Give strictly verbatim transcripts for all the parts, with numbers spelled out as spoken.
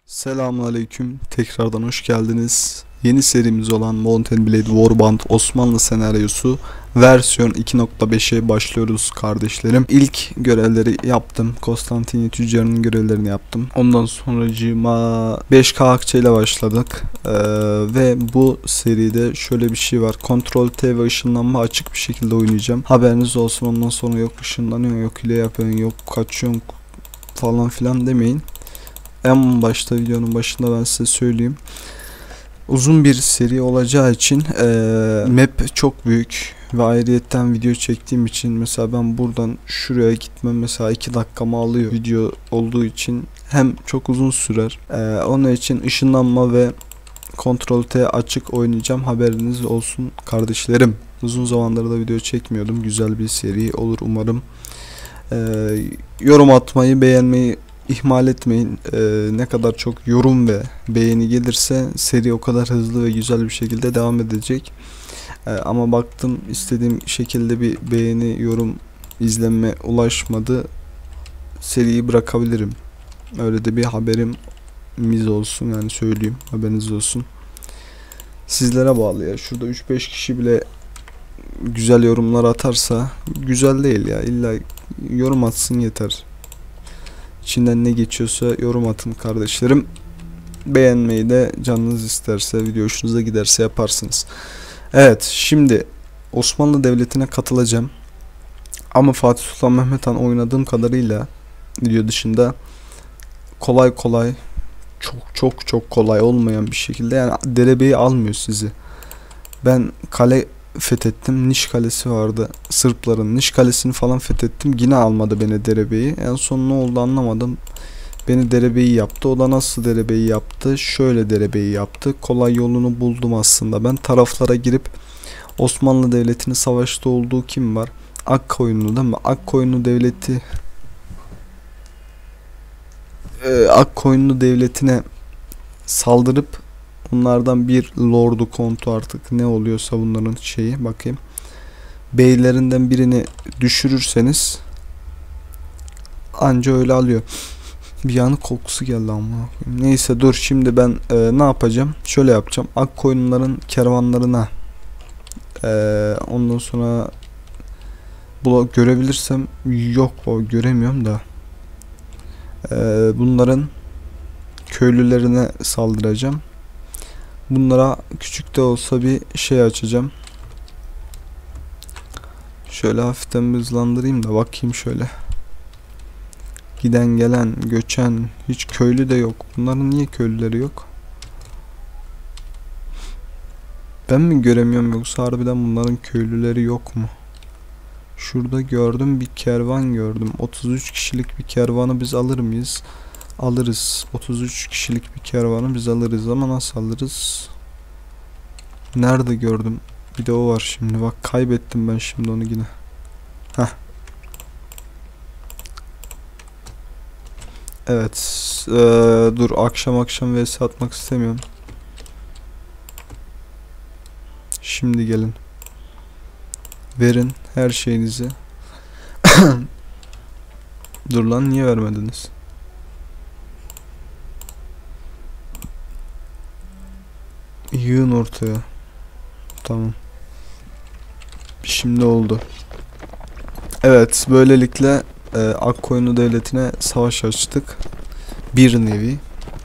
Selamünaleyküm. Tekrardan hoş geldiniz. Yeni serimiz olan Mount and Blade Warband Osmanlı senaryosu versiyon iki nokta beşe başlıyoruz kardeşlerim. İlk görevleri yaptım. Konstantiniye tüccarının görevlerini yaptım. Ondan sonracığıma beş K akçe ile başladık. Ee, ve bu seride şöyle bir şey var. Kontrol T ve ışınlanma açık bir şekilde oynayacağım. Haberiniz olsun. Ondan sonra yok ışınlanıyor, yok hile yapıyorsun, yok kaçıyorsun falan filan demeyin. En başta videonun başında ben size söyleyeyim. Uzun bir seri olacağı için ee, map çok büyük ve ayrıyetten video çektiğim için mesela ben buradan şuraya gitmem mesela iki dakikamı alıyor video olduğu için, hem çok uzun sürer. Ee, onun için ışınlanma ve Ctrl T açık oynayacağım, haberiniz olsun kardeşlerim. Uzun zamandır da video çekmiyordum, güzel bir seri olur umarım. Ee, yorum atmayı, beğenmeyi İhmal etmeyin. Ee, ne kadar çok yorum ve beğeni gelirse seri o kadar hızlı ve güzel bir şekilde devam edecek. Ee, ama baktım istediğim şekilde bir beğeni, yorum, izlenme ulaşmadı. Seriyi bırakabilirim. Öyle de bir haberimiz olsun, yani söyleyeyim, haberiniz olsun. Sizlere bağlı ya. Şurada üç beş kişi bile güzel yorumlar atarsa güzel değil ya. İlla yorum atsın yeter. İçinden ne geçiyorsa yorum atın kardeşlerim. Beğenmeyi de canınız isterse, video hoşunuza giderse yaparsınız. Evet, şimdi Osmanlı Devleti'ne katılacağım. Ama Fatih Sultan Mehmet Han oynadığım kadarıyla video dışında kolay kolay, çok çok çok kolay olmayan bir şekilde, yani derebeyi almıyor sizi. Ben kale fethettim. Niş Kalesi vardı. Sırpların Niş Kalesi'ni falan fethettim. Yine almadı beni derebeyi. En son ne oldu anlamadım. Beni derebeyi yaptı. O da nasıl derebeyi yaptı? Şöyle derebeyi yaptı. Kolay yolunu buldum aslında. Ben taraflara girip Osmanlı Devleti'nin savaşta olduğu kim var? Akkoyunlu değil mi? Akkoyunlu Devleti ee, Akkoyunlu Devleti'ne saldırıp bunlardan bir lordu, kontu, artık ne oluyorsa bunların şeyi, bakayım, beylerinden birini düşürürseniz anca öyle alıyor. Bir yanı kokusu geldi ama. Neyse dur, şimdi ben e, ne yapacağım? Şöyle yapacağım. Akkoyunluların kervanlarına e, ondan sonra bu görebilirsem, yok o göremiyorum da e, bunların köylülerine saldıracağım. Bunlara küçük de olsa bir şey açacağım. Şöyle hafiften bir hızlandırayım da bakayım şöyle. Giden gelen göçen hiç köylü de yok. Bunların niye köylüleri yok? Ben mi göremiyorum yoksa harbiden bunların köylüleri yok mu? Şurada gördüm, bir kervan gördüm. otuz üç kişilik bir kervanı biz alır mıyız? Alırız. otuz üç kişilik bir kervanı biz alırız ama nasıl alırız? Nerede gördüm? Bir de o var şimdi. Bak kaybettim ben şimdi onu yine. Heh. Evet. Ee, dur akşam akşam vs atmak istemiyorum. Şimdi gelin. Verin her şeyinizi. Dur lan, niye vermediniz? Yığın ortaya. Tamam. Şimdi oldu. Evet, böylelikle e, Akkoyunlu Devleti'ne savaş açtık. Bir nevi.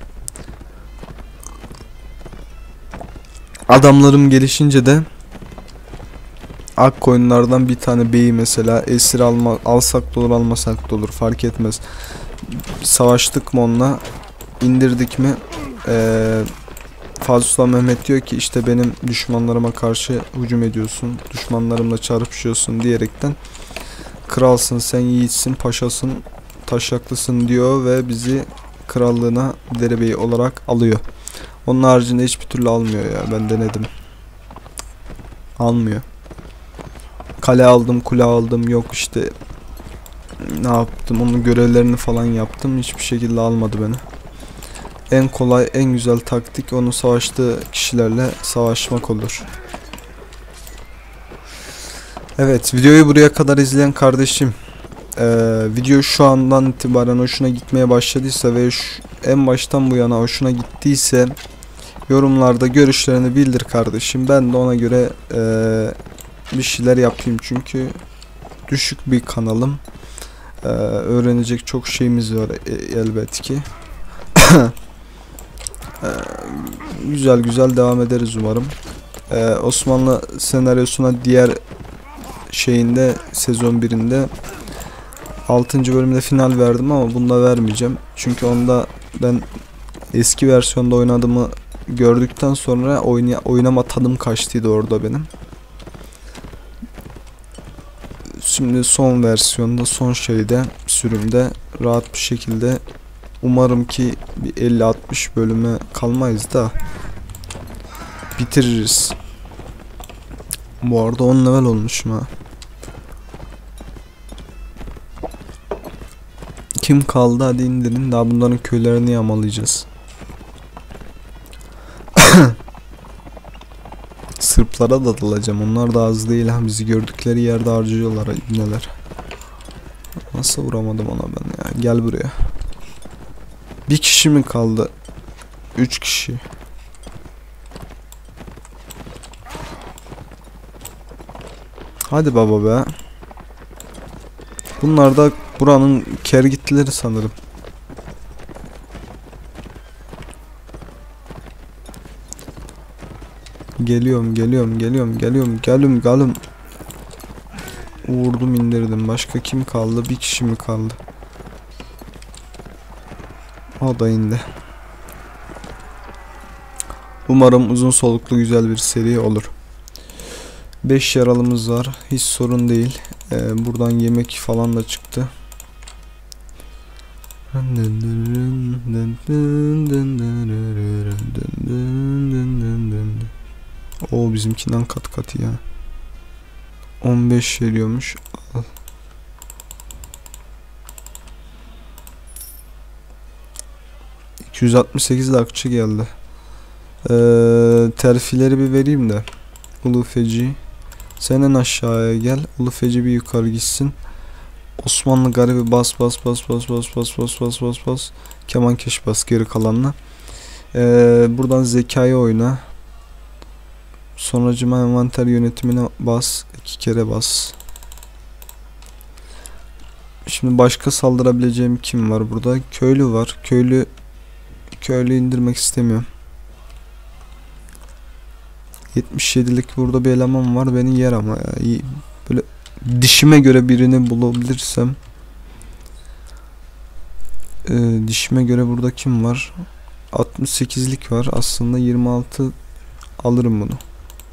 Adamlarım gelişince de Akkoyunlardan bir tane beyi mesela esir alma, alsak da olur, almasak da olur, fark etmez. Savaştık mı onunla, indirdik mi eee Fatih Sultan Mehmet diyor ki işte benim düşmanlarıma karşı hücum ediyorsun, düşmanlarımla çarpışıyorsun diyerekten kralsın sen, yiğitsin, paşasın, taşaklısın diyor ve bizi krallığına derebeyi olarak alıyor. Onun haricinde hiçbir türlü almıyor ya, ben denedim. Almıyor. Kale aldım, kule aldım, yok işte ne yaptım, onun görevlerini falan yaptım, hiçbir şekilde almadı beni. En kolay, en güzel taktik onu savaştığı kişilerle savaşmak olur. Evet, videoyu buraya kadar izleyen kardeşim, ee, video şu andan itibaren hoşuna gitmeye başladıysa ve en baştan bu yana hoşuna gittiyse yorumlarda görüşlerini bildir kardeşim. Ben de ona göre ee, bir şeyler yapayım çünkü düşük bir kanalım. Ee, öğrenecek çok şeyimiz var e, elbet ki. ee, güzel güzel devam ederiz umarım. Ee, Osmanlı senaryosuna diğer şeyinde sezon birinde altıncı bölümde final verdim ama bunda vermeyeceğim. Çünkü onda ben eski versiyonda oynadığımı gördükten sonra oynay oynama tadım kaçtıydı orada benim. Şimdi son versiyonda, son şeyde, sürümde rahat bir şekilde umarım ki bir elli altmış bölüme kalmayız da bitiririz. Bu arada on level olmuşum ha. Kim kaldı hadi indirin, daha bunların köylerini yağmalayacağız. Sırplara da dalacağım, onlar da az değil ha, bizi gördükleri yerde harcıyorlar ibneler. Nasıl vuramadım ona ben ya, gel buraya. Bir kişi mi kaldı? Üç kişi. Hadi baba be. Bunlar da buranın kergitleri sanırım. Geliyorum, geliyorum, geliyorum, geliyorum, geliyorum, geliyorum. Vurdum, indirdim. Başka kim kaldı? Bir kişi mi kaldı? O da indi. Umarım uzun soluklu güzel bir seri olur. beş yaralımız var. Hiç sorun değil. Ee, buradan yemek falan da çıktı. O bizimkinden kat kat ya. on beş veriyormuş. Al. iki yüz altmış sekiz akçe geldi. Ee, terfileri bir vereyim de. Ulu Feci. Sen en aşağıya gel. Ulu Feci bir yukarı gitsin. Osmanlı garibi bas bas bas bas bas bas bas bas bas bas. Kemankeş bas geri kalanına. Ee, buradan zekayı oyna. Sonracıma envanter yönetimine bas. iki kere bas. Şimdi başka saldırabileceğim kim var burada? Köylü var. Köylü köylü indirmek istemiyorum. yetmiş yedilik burada bir eleman var. Beni yer ama ya. İyi. Böyle dişime göre birini bulabilirsem. Ee, dişime göre burada kim var? altmış sekizlik var. Aslında yirmi altı alırım bunu.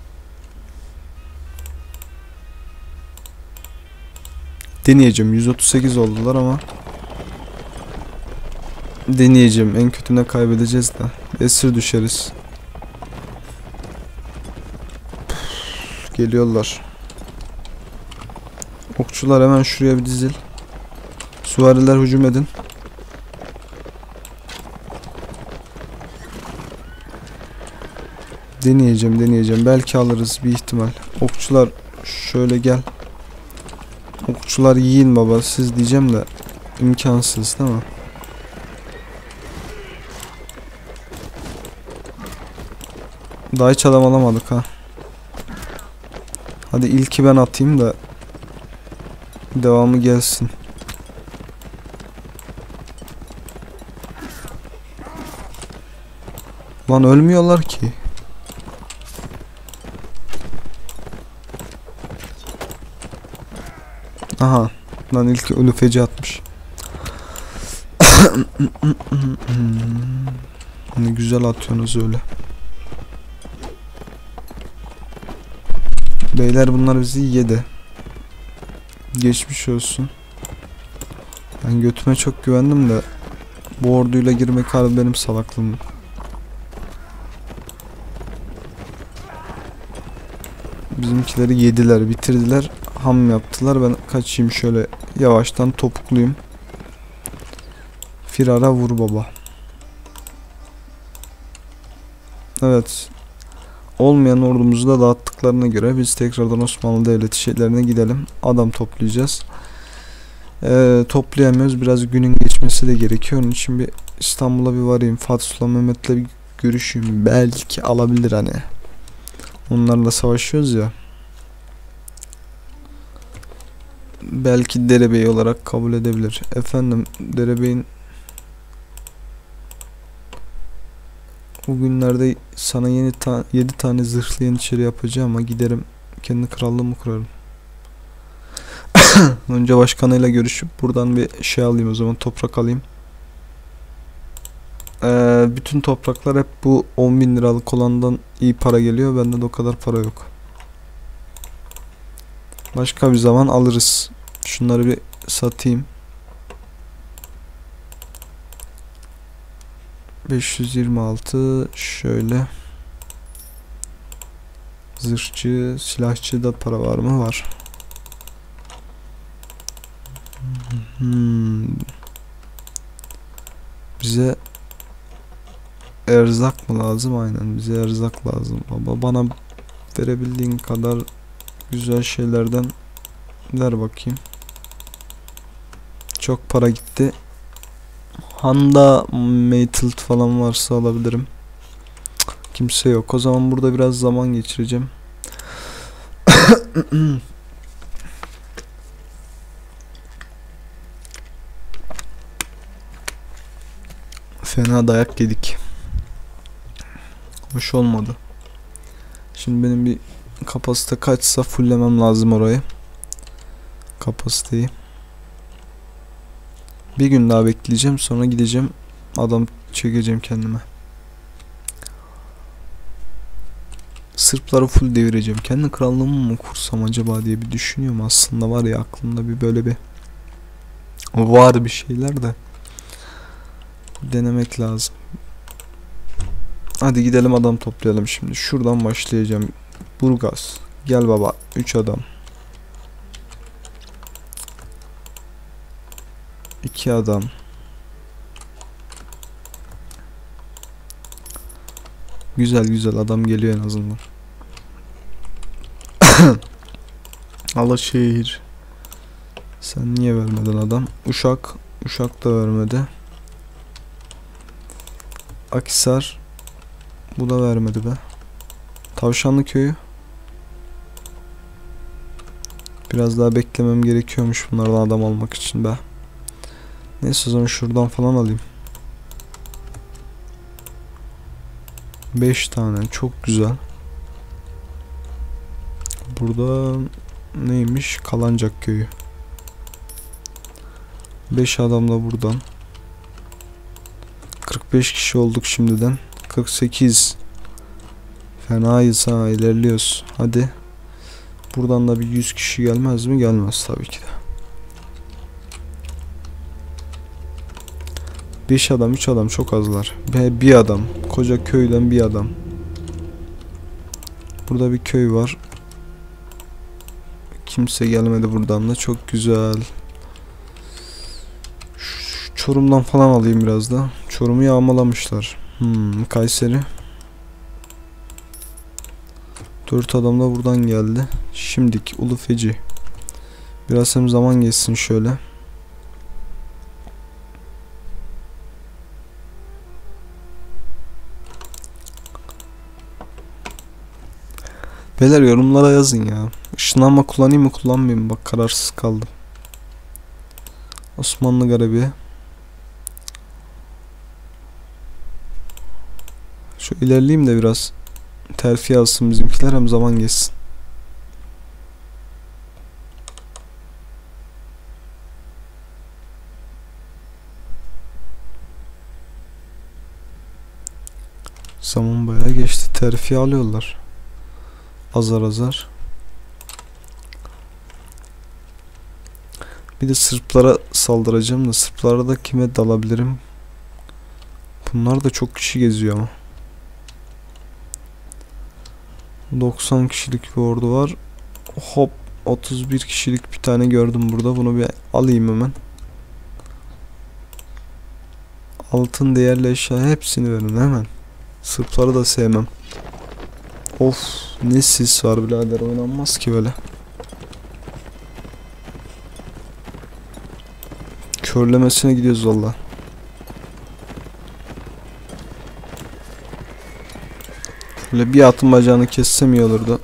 Deneyeceğim. yüz otuz sekiz oldular ama deneyeceğim. En kötüne kaybedeceğiz de. Esir düşeriz. Geliyorlar. Okçular hemen şuraya bir dizil. Süvariler hücum edin. Deneyeceğim, deneyeceğim. Belki alırız bir ihtimal. Okçular şöyle gel. Okçular yiyin baba siz diyeceğim de imkansız değil mi? Daha hiç adam alamadık ha. Hadi ilki ben atayım da devamı gelsin. Lan ölmüyorlar ki. Aha. Lan ilki ölü feci atmış. Ne güzel atıyorsunuz öyle. Beyler bunlar bizi yedi. Geçmiş olsun. Ben götüme çok güvendim de bu orduyla girmek harbi benim salaklığım. Bizimkileri yediler, bitirdiler, ham yaptılar. Ben kaçayım şöyle yavaştan topukluyum. Firara vur baba. Evet. Olmayan ordumuzu da dağıttıklarına göre biz tekrardan Osmanlı Devleti şeylerine gidelim. Adam toplayacağız. Ee, toplayamıyoruz. Biraz günün geçmesi de gerekiyor. Onun için bir İstanbul'a bir varayım. Fatih Sultan Mehmet'le bir görüşeyim. Belki alabilir hani. Onlarla savaşıyoruz ya. Belki derebey olarak kabul edebilir. Efendim, derebeyin bugünlerde sana yeni ta yedi tane zırhlı yeniçeri yapacağım ama giderim kendi krallığımı kurarım. Önce başkanıyla görüşüp buradan bir şey alayım, o zaman toprak alayım. Ee, bütün topraklar hep bu on bin liralık olandan iyi para geliyor. Bende de o kadar para yok. Başka bir zaman alırız. Şunları bir satayım. beş yüz yirmi altı şöyle. Zırhçı, silahçı da para var mı? Var. Hmm. Bize erzak mı lazım? Aynen, bize erzak lazım. Baba, bana verebildiğin kadar güzel şeylerden ver bakayım. Çok para gitti. Handa Metal falan varsa alabilirim. Kimse yok. O zaman burada biraz zaman geçireceğim. Fena dayak yedik. Hoş olmadı. Şimdi benim bir kapasite kaçsa fulllemem lazım orayı. Kapasiteyi. Bir gün daha bekleyeceğim, sonra gideceğim. Adam çekeceğim kendime. Sırpları full devireceğim. Kendi krallığımı mı kursam acaba diye bir düşünüyorum. Aslında var ya, aklımda bir böyle bir var bir şeyler de denemek lazım. Hadi gidelim, adam toplayalım şimdi. Şuradan başlayacağım. Burgaz. Gel baba. üç adam. iki adam. Güzel güzel adam geliyor en azından. Alaşehir. Sen niye vermedin adam? Uşak. Uşak da vermedi. Akhisar. Bu da vermedi be. Tavşanlı köyü. Biraz daha beklemem gerekiyormuş bunlardan adam almak için be. Neyse, o zaman şuradan falan alayım. beş tane çok güzel. Burada neymiş? Kalancak köyü. beş adam da buradan. kırk beş kişi olduk şimdiden. kırk sekiz. Fenayız ha, ilerliyoruz. Hadi. Buradan da bir yüz kişi gelmez mi? Gelmez tabii ki de. beş adam, üç adam çok azlar. Ve bir adam. Koca köyden bir adam. Burada bir köy var. Kimse gelmedi buradan da. Çok güzel. Şu Çorum'dan falan alayım biraz da. Çorum'u yağmalamışlar. Hmm, Kayseri. dört adam da buradan geldi. Şimdiki Ulu Feci. Biraz hem zaman geçsin şöyle. Beyler yorumlara yazın ya. Işınlanma kullanayım mı kullanmayayım mı? Bak, kararsız kaldım. Osmanlı Garibi. Şu ilerleyeyim de biraz terfi alsın bizimkiler, hem zaman geçsin. Zaman bayağı geçti. Terfi alıyorlar. Azar azar. Bir de Sırplara saldıracağım da Sırplara da kime dalabilirim? Bunlar da çok kişi geziyor ama. doksan kişilik bir ordu var. Hop, otuz bir kişilik bir tane gördüm burada. Bunu bir alayım hemen. Altın, değerli eşya, hepsini verin hemen. Sırpları da sevmem. Of, ne sis var birader, oynanmaz ki böyle. Körlemesine gidiyoruz valla. Böyle bir atın bacağını kessem iyi olurdu.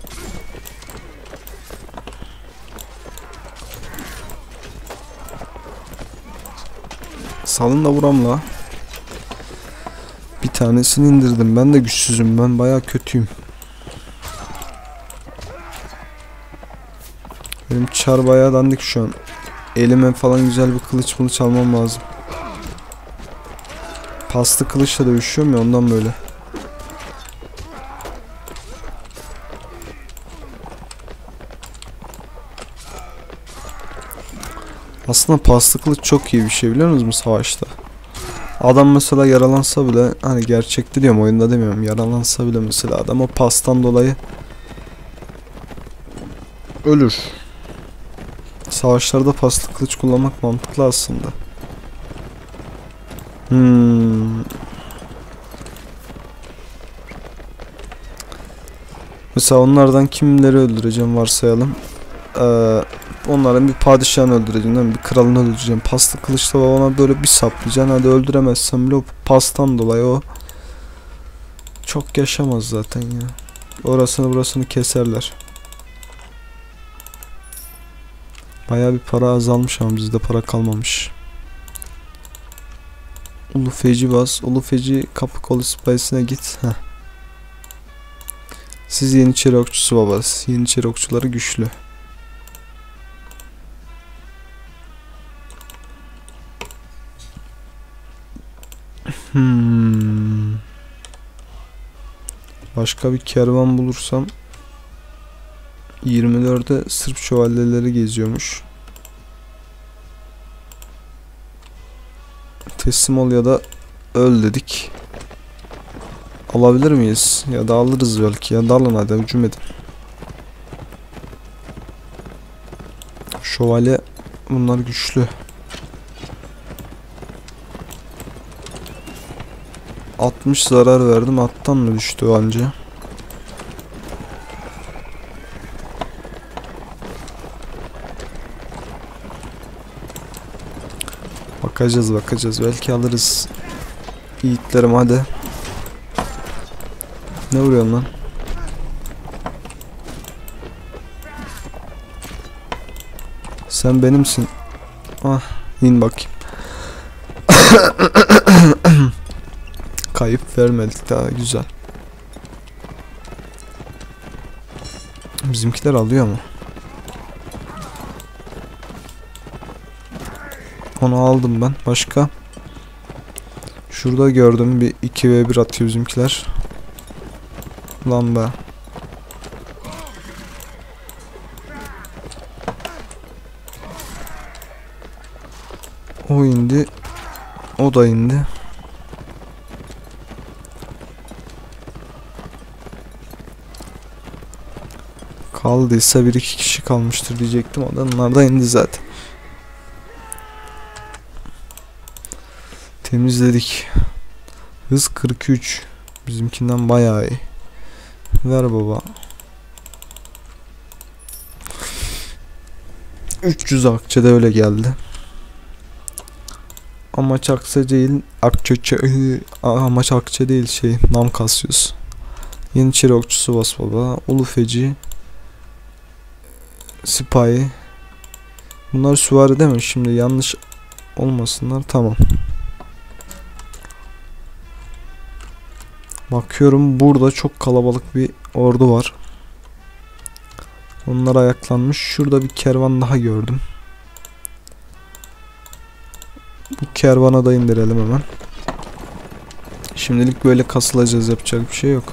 Salın da vuram la. Bir tanesini indirdim. Ben de güçsüzüm. Ben bayağı kötüyüm. Benim çar bayağı dandik şu an. Elime falan güzel bir kılıç mılıç almam lazım. Paslı kılıçla dövüşüyorum ya, ondan böyle. Aslında paslı kılıç çok iyi bir şey, biliyor musunuz savaşta? Adam mesela yaralansa bile, hani gerçekte diyorum, oyunda demiyorum, yaralansa bile mesela adam o pastan dolayı ölür. Savaşlarda paslı kılıç kullanmak mantıklı aslında. Hmm. Mesela onlardan kimleri öldüreceğim varsayalım. Ee, onların bir padişahını öldüreceğim, değil mi? Bir kralını öldüreceğim. Paslı kılıçla ona böyle bir saplayacaksın. Hadi öldüremezsem bile o pastan dolayı o çok yaşamaz zaten ya. Orasını burasını keserler. Bayağı bir para azalmış ama bizde para kalmamış. Ulu feci bas. Ulu feci kapı kolu sipahisine git. Heh. Siz Yeniçeri okçusu babası. Yeniçeri okçuları güçlü. Hmm. Başka bir kervan bulursam. yirmi dörde Sırp şövalyeleri geziyormuş. Teslim ol ya da öl dedik. Alabilir miyiz? Ya da alırız belki. Ya da alın hadi, hücum edin. Şövalye bunlar güçlü. altmış zarar verdim. Attan mı düştü o anca? Bakacağız bakacağız. Belki alırız. Yiğitlerim hadi. Ne vuruyorsun lan? Sen benimsin. Ah, in bakayım. Kayıp vermedik daha, güzel. Bizimkiler alıyor mu? Onu aldım ben. Başka? Şurada gördüm bir iki ve bir atıyor bizimkiler. Lan be. O indi. O da indi. Kaldıysa bir iki kişi kalmıştır diyecektim. O da onlar da indi zaten. Temizledik. Hız kırk üç. Bizimkinden bayağı iyi. Ver baba. üç yüz akçe de öyle geldi. Amaç akçe değil. Akçe, amaç akçe değil şey. Nam kasıyoruz. Yeniçeri okçusu bas baba. Ulu feci. Sipahi. Bunlar süvari değil mi? Şimdi yanlış olmasınlar. Tamam. Bakıyorum burada çok kalabalık bir ordu var. Onlar ayaklanmış. Şurada bir kervan daha gördüm. Bu kervana da indirelim hemen. Şimdilik böyle kasılacağız, yapacak bir şey yok.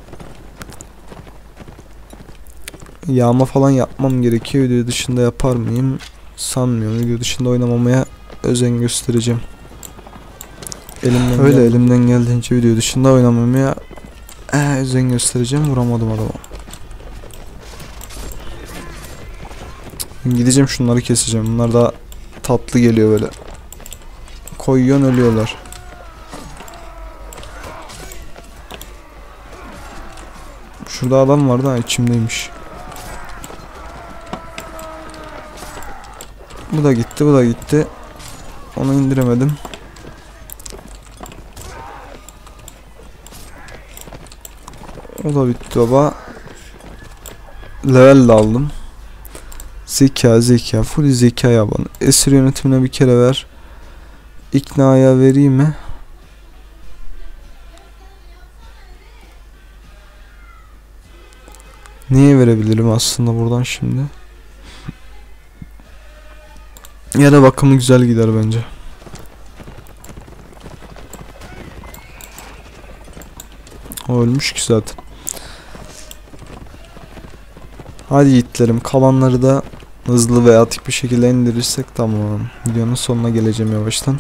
Yağma falan yapmam gerekiyor. Video dışında yapar mıyım? Sanmıyorum. Video dışında oynamamaya özen göstereceğim. Elimden öyle geldi. Elimden geldiğince video dışında oynamamaya ee, özen göstereceğim. Vuramadım adamı. Gideceğim şunları keseceğim. Bunlar da tatlı geliyor böyle. Koyuyorsun ölüyorlar. Şurada adam vardı ha, içimdeymiş. Bu da gitti, bu da gitti. Onu indiremedim. O da bitti baba. Level de aldım. Zeka zeka. Full zekaya bana. Esir yönetimine bir kere ver. İknaya vereyim mi? Neye verebilirim aslında buradan şimdi? Ya da bakımı güzel gider bence. O ölmüş ki zaten. Hadi yiğitlerim, kalanları da hızlı ve atik bir şekilde indirirsek tamam. Videonun sonuna geleceğim yavaştan.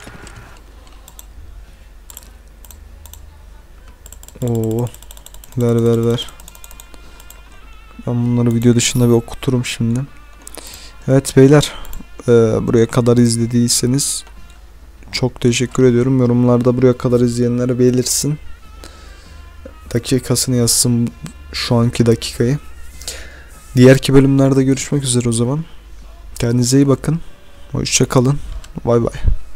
Oo, ver ver ver. Ben bunları video dışında bir okuturum şimdi. Evet beyler, e, buraya kadar izlediyseniz çok teşekkür ediyorum. Yorumlarda buraya kadar izleyenlere belirsin. Dakikasını yazsın, şu anki dakikayı. Diğerki bölümlerde görüşmek üzere o zaman. Kendinize iyi bakın. Hoşça kalın. Bay bay.